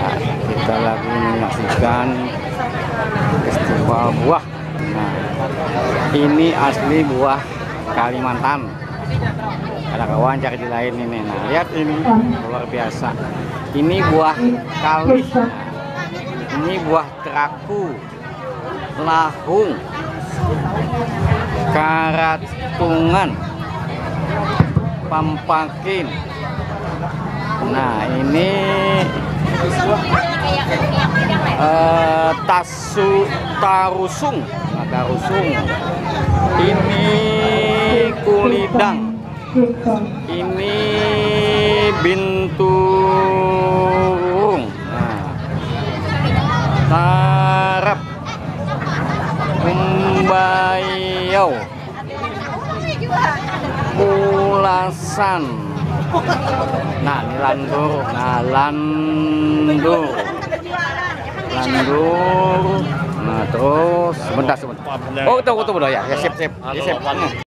Nah, kita lagi menyaksikan festival buah. Nah, ini asli buah Kalimantan. Ada kawan cari di lain ini. Nah, lihat ini luar biasa. Ini buah kalih. Nah, ini buah teraku, lahung, karatungan, pampakin. Nah, ini tarusung. Nah, tarusung. Ini kulidang. Ini binturung. Nah, tarap, kumbayau, ulasan. Nah, ini landur. Nah, landur. Nah, terus sebentar. Oh, tunggu ya. Ya, siap.